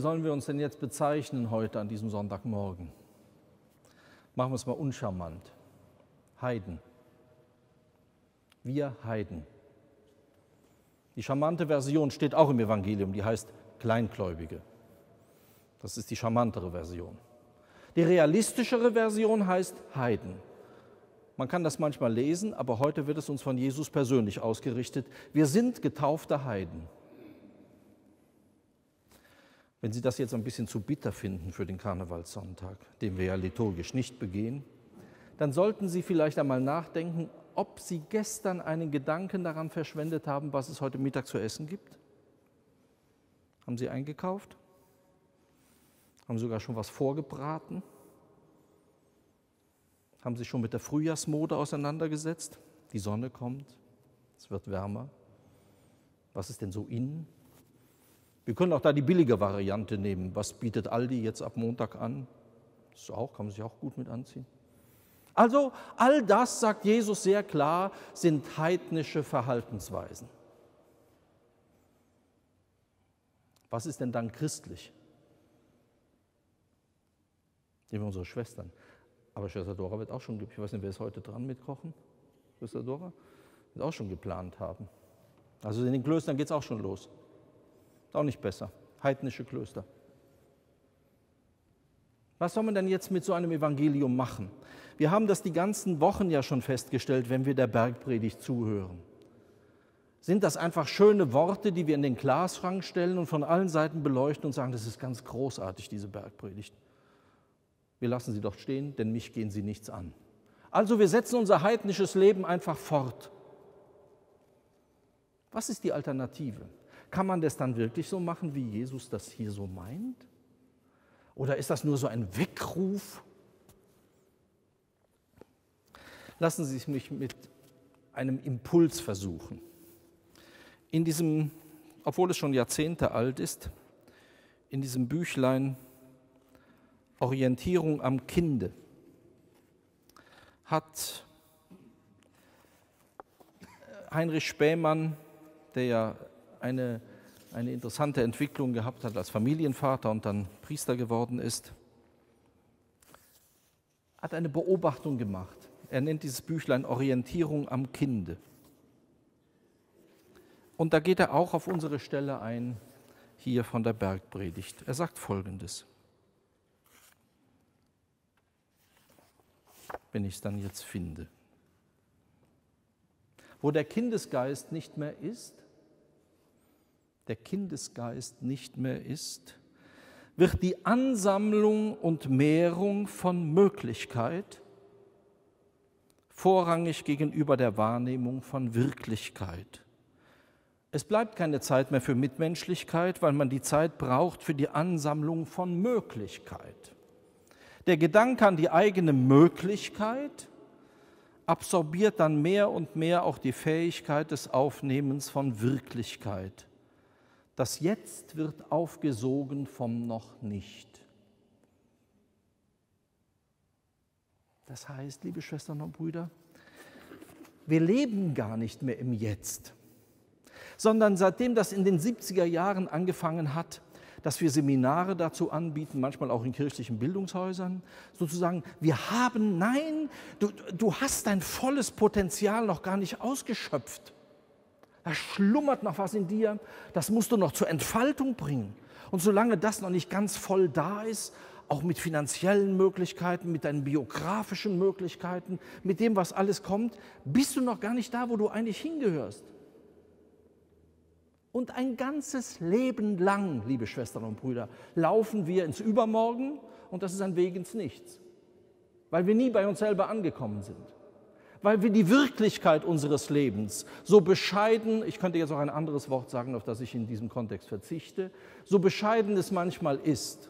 sollen wir uns denn jetzt bezeichnen heute an diesem Sonntagmorgen? Machen wir es mal uncharmant. Heiden. Wir Heiden. Die charmante Version steht auch im Evangelium, die heißt Kleingläubige. Das ist die charmantere Version. Die realistischere Version heißt Heiden. Man kann das manchmal lesen, aber heute wird es uns von Jesus persönlich ausgerichtet. Wir sind getaufte Heiden. Wenn Sie das jetzt ein bisschen zu bitter finden für den Karnevalssonntag, den wir ja liturgisch nicht begehen, dann sollten Sie vielleicht einmal nachdenken, ob Sie gestern einen Gedanken daran verschwendet haben, was es heute Mittag zu essen gibt. Haben Sie eingekauft? Haben sogar schon was vorgebraten? Haben sich schon mit der Frühjahrsmode auseinandergesetzt? Die Sonne kommt, es wird wärmer. Was ist denn so in? Wir können auch da die billige Variante nehmen. Was bietet Aldi jetzt ab Montag an? Das ist auch, kann man sich auch gut mit anziehen. Also all das, sagt Jesus sehr klar, sind heidnische Verhaltensweisen. Was ist denn dann christlich? Nehmen wir unsere Schwestern. Aber Schwester Dora wird auch schon, ich weiß nicht, wer ist heute dran mit Kochen? Schwester Dora? Wird auch schon geplant haben. Also in den Klöstern geht es auch schon los. Ist auch nicht besser. Heidnische Klöster. Was soll man denn jetzt mit so einem Evangelium machen? Wir haben das die ganzen Wochen ja schon festgestellt, wenn wir der Bergpredigt zuhören. Sind das einfach schöne Worte, die wir in den Glasschrank stellen und von allen Seiten beleuchten und sagen, das ist ganz großartig, diese Bergpredigt. Wir lassen sie dort stehen, denn mich gehen sie nichts an. Also wir setzen unser heidnisches Leben einfach fort. Was ist die Alternative? Kann man das dann wirklich so machen, wie Jesus das hier so meint? Oder ist das nur so ein Weckruf? Lassen Sie mich mit einem Impuls versuchen. In diesem, obwohl es schon Jahrzehnte alt ist, in diesem Büchlein Orientierung am Kinde hat Heinrich Spähmann, der ja eine interessante Entwicklung gehabt hat als Familienvater und dann Priester geworden ist, hat eine Beobachtung gemacht. Er nennt dieses Büchlein Orientierung am Kinde. Und da geht er auch auf unsere Stelle ein, hier von der Bergpredigt. Er sagt Folgendes. Wenn ich es dann jetzt finde. Wo der Kindesgeist nicht mehr ist, wird die Ansammlung und Mehrung von Möglichkeit vorrangig gegenüber der Wahrnehmung von Wirklichkeit. Es bleibt keine Zeit mehr für Mitmenschlichkeit, weil man die Zeit braucht für die Ansammlung von Möglichkeit. Der Gedanke an die eigene Möglichkeit absorbiert dann mehr und mehr auch die Fähigkeit des Aufnehmens von Wirklichkeit. Das Jetzt wird aufgesogen vom Noch nicht. Das heißt, liebe Schwestern und Brüder, wir leben gar nicht mehr im Jetzt, sondern seitdem das in den 70er Jahren angefangen hat, dass wir Seminare dazu anbieten, manchmal auch in kirchlichen Bildungshäusern, sozusagen, du hast dein volles Potenzial noch gar nicht ausgeschöpft. Da schlummert noch was in dir, das musst du noch zur Entfaltung bringen. Und solange das noch nicht ganz voll da ist, auch mit finanziellen Möglichkeiten, mit deinen biografischen Möglichkeiten, mit dem, was alles kommt, bist du noch gar nicht da, wo du eigentlich hingehörst. Und ein ganzes Leben lang, liebe Schwestern und Brüder, laufen wir ins Übermorgen und das ist ein Weg ins Nichts, weil wir nie bei uns selber angekommen sind, weil wir die Wirklichkeit unseres Lebens so bescheiden, ich könnte jetzt auch ein anderes Wort sagen, auf das ich in diesem Kontext verzichte, so bescheiden es manchmal ist,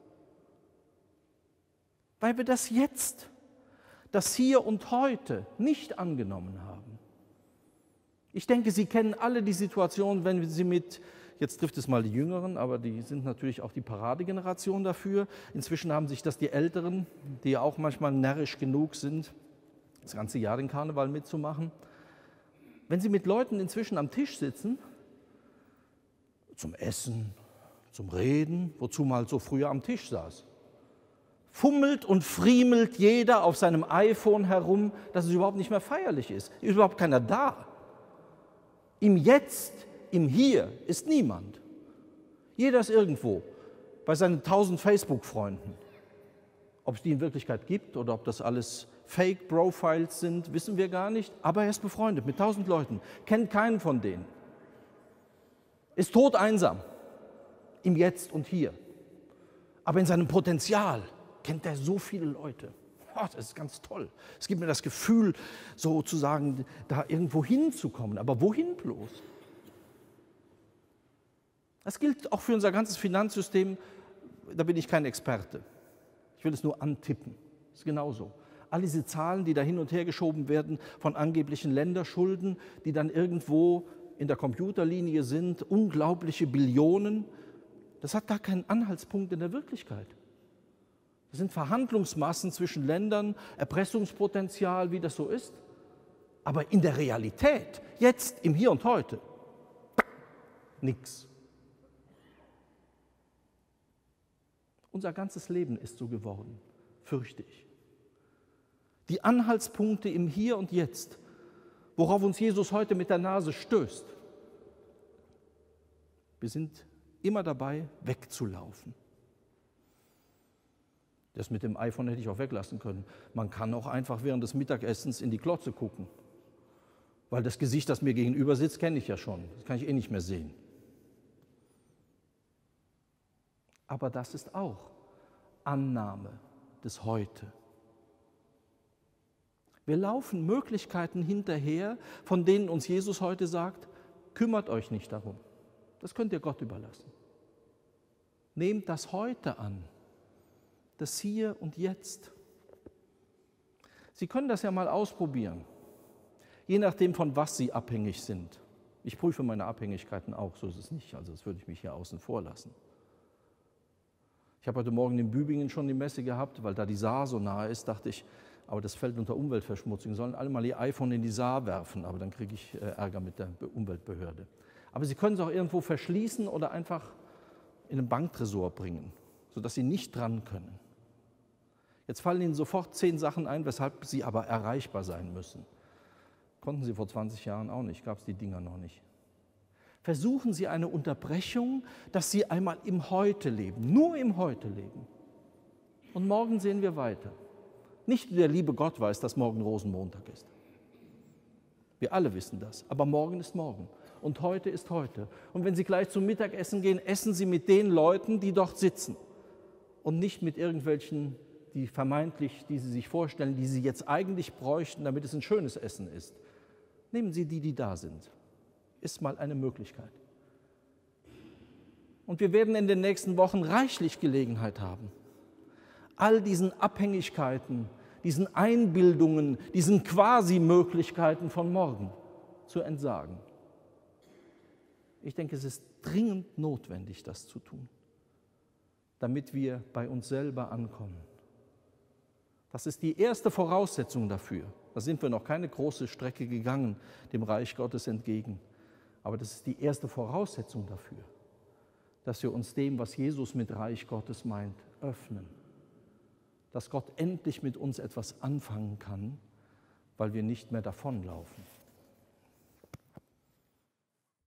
weil wir das Jetzt, das Hier und Heute nicht angenommen haben. Ich denke, Sie kennen alle die Situation, wenn Sie jetzt trifft es mal die Jüngeren, aber die sind natürlich auch die Paradegeneration dafür. Inzwischen haben sich das die Älteren, die ja auch manchmal närrisch genug sind, das ganze Jahr den Karneval mitzumachen. Wenn Sie mit Leuten inzwischen am Tisch sitzen, zum Essen, Zum Reden, wozu man halt so früher am Tisch saß. Fummelt und friemelt jeder auf seinem iPhone herum, dass es überhaupt nicht mehr feierlich ist. Ist überhaupt keiner da. Im Jetzt, im Hier ist niemand. Jeder ist irgendwo, bei seinen 1000 Facebook-Freunden. Ob es die in Wirklichkeit gibt oder ob das alles Fake-Profiles sind, wissen wir gar nicht. Aber er ist befreundet mit 1000 Leuten, kennt keinen von denen. Ist todeinsam, im Jetzt und Hier. Aber in seinem Potenzial kennt er so viele Leute. Oh, das ist ganz toll. Es gibt mir das Gefühl, sozusagen da irgendwo hinzukommen. Aber wohin bloß? Das gilt auch für unser ganzes Finanzsystem. Da bin ich kein Experte. Ich will es nur antippen. Das ist genauso. All diese Zahlen, die da hin und her geschoben werden von angeblichen Länderschulden, die dann irgendwo in der Computerlinie sind, unglaubliche Billionen, das hat gar keinen Anhaltspunkt in der Wirklichkeit. Das sind Verhandlungsmassen zwischen Ländern, Erpressungspotenzial, wie das so ist. Aber in der Realität, jetzt, im Hier und Heute, nichts. Unser ganzes Leben ist so geworden, fürchte ich. Die Anhaltspunkte im Hier und Jetzt, worauf uns Jesus heute mit der Nase stößt, wir sind immer dabei, wegzulaufen. Das mit dem iPhone hätte ich auch weglassen können. Man kann auch einfach während des Mittagessens in die Glotze gucken. Weil das Gesicht, das mir gegenüber sitzt, kenne ich ja schon. Das kann ich eh nicht mehr sehen. Aber das ist auch Annahme des Heute. Wir laufen Möglichkeiten hinterher, von denen uns Jesus heute sagt, kümmert euch nicht darum. Das könnt ihr Gott überlassen. Nehmt das Heute an. Das Hier und Jetzt. Sie können das ja mal ausprobieren, je nachdem, von was Sie abhängig sind. Ich prüfe meine Abhängigkeiten auch, so ist es nicht, also das würde ich mich hier außen vor lassen. Ich habe heute Morgen in Bübingen schon die Messe gehabt, weil da die Saar so nahe ist, dachte ich, aber das fällt unter Umweltverschmutzung, sollen alle mal ihr iPhone in die Saar werfen, aber dann kriege ich Ärger mit der Umweltbehörde. Aber Sie können es auch irgendwo verschließen oder einfach in einen Banktresor bringen, sodass Sie nicht dran können. Jetzt fallen Ihnen sofort 10 Sachen ein, weshalb Sie aber erreichbar sein müssen. Konnten Sie vor 20 Jahren auch nicht, gab es die Dinger noch nicht. Versuchen Sie eine Unterbrechung, dass Sie einmal im Heute leben, nur im Heute leben. Und morgen sehen wir weiter. Nicht der liebe Gott weiß, dass morgen Rosenmontag ist. Wir alle wissen das, aber morgen ist morgen und heute ist heute. Und wenn Sie gleich zum Mittagessen gehen, essen Sie mit den Leuten, die dort sitzen und nicht mit irgendwelchen, die vermeintlich, die Sie sich vorstellen, die Sie jetzt eigentlich bräuchten, damit es ein schönes Essen ist. Nehmen Sie die, die da sind. Ist mal eine Möglichkeit. Und wir werden in den nächsten Wochen reichlich Gelegenheit haben, all diesen Abhängigkeiten, diesen Einbildungen, diesen Quasi-Möglichkeiten von morgen zu entsagen. Ich denke, es ist dringend notwendig, das zu tun, damit wir bei uns selber ankommen. Das ist die erste Voraussetzung dafür. Da sind wir noch keine große Strecke gegangen, dem Reich Gottes entgegen. Aber das ist die erste Voraussetzung dafür, dass wir uns dem, was Jesus mit Reich Gottes meint, öffnen. Dass Gott endlich mit uns etwas anfangen kann, weil wir nicht mehr davonlaufen.